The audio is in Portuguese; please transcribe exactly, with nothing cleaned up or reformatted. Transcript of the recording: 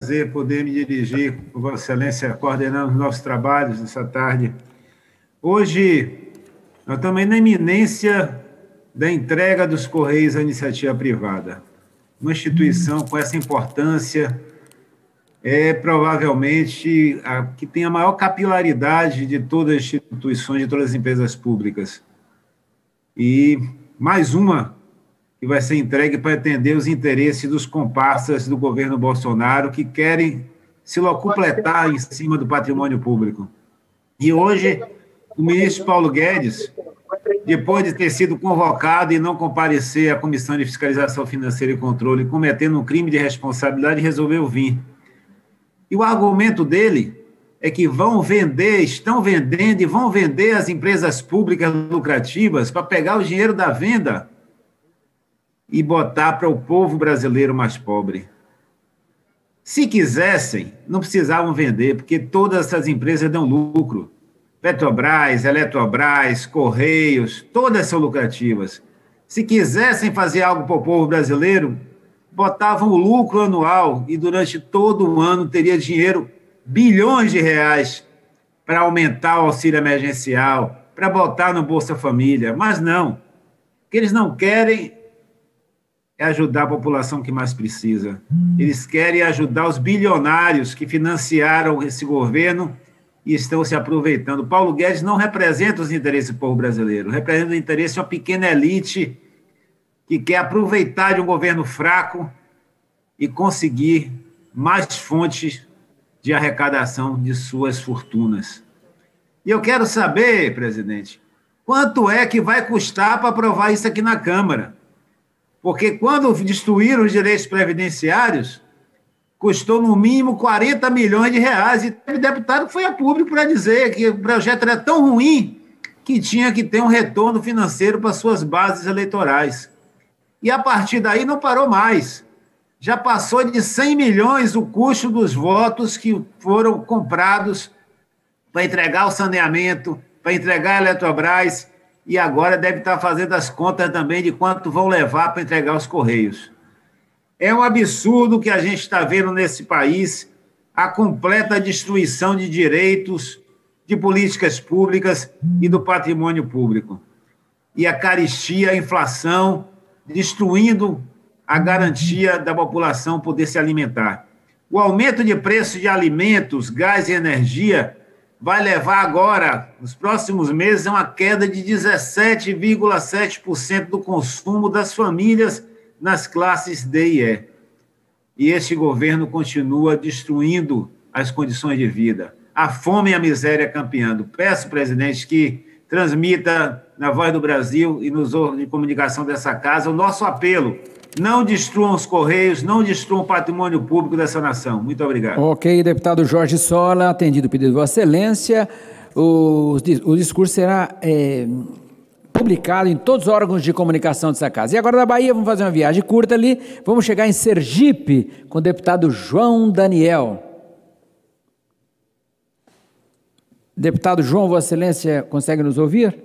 prazer poder me dirigir com Vossa Excelência, coordenando os nossos trabalhos nessa tarde. Hoje, nós estamos na iminência da entrega dos Correios à iniciativa privada. Uma instituição com essa importância é provavelmente a que tem a maior capilaridade de todas as instituições, de todas as empresas públicas. E mais uma que vai ser entregue para atender os interesses dos comparsas do governo Bolsonaro que querem se locupletar em cima do patrimônio público. E hoje, o ministro Paulo Guedes, depois de ter sido convocado e não comparecer à Comissão de Fiscalização Financeira e Controle, cometendo um crime de responsabilidade, resolveu vir. E o argumento dele é que vão vender, estão vendendo e vão vender as empresas públicas lucrativas para pegar o dinheiro da venda e botar para o povo brasileiro mais pobre. Se quisessem, não precisavam vender, porque todas essas empresas dão lucro. Petrobras, Eletrobras, Correios, todas são lucrativas. Se quisessem fazer algo para o povo brasileiro, botavam o lucro anual e durante todo o ano teria dinheiro, bilhões de reais, para aumentar o auxílio emergencial, para botar no Bolsa Família. Mas não. O que eles não querem é ajudar a população que mais precisa. Eles querem ajudar os bilionários que financiaram esse governo e estão se aproveitando. Paulo Guedes não representa os interesses do povo brasileiro, representa o interesse de uma pequena elite que quer aproveitar de um governo fraco e conseguir mais fontes de arrecadação de suas fortunas. E eu quero saber, presidente, quanto é que vai custar para aprovar isso aqui na Câmara? Porque quando destruíram os direitos previdenciários, custou no mínimo quarenta milhões de reais, e teve deputado que foi a público para dizer que o projeto era tão ruim que tinha que ter um retorno financeiro para suas bases eleitorais. E a partir daí não parou mais. Já passou de cem milhões o custo dos votos que foram comprados para entregar o saneamento, para entregar a Eletrobras, e agora deve estar fazendo as contas também de quanto vão levar para entregar os Correios. É um absurdo que a gente está vendo nesse país, a completa destruição de direitos, de políticas públicas e do patrimônio público. E a carestia, a inflação, destruindo a garantia da população poder se alimentar. O aumento de preço de alimentos, gás e energia vai levar agora, nos próximos meses, a uma queda de dezessete vírgula sete por cento do consumo das famílias nas classes D e E. E este governo continua destruindo as condições de vida. A fome e a miséria campeando. Peço, presidente, que transmita na Voz do Brasil e nos órgãos de comunicação dessa casa o nosso apelo. Não destruam os Correios, não destruam o patrimônio público dessa nação. Muito obrigado. Ok, deputado Jorge Sola, atendido o pedido de Vossa Excelência, o, o discurso será é, publicado em todos os órgãos de comunicação dessa casa. E agora da Bahia, vamos fazer uma viagem curta ali, vamos chegar em Sergipe com o deputado João Daniel. Deputado João, Vossa Excelência consegue nos ouvir?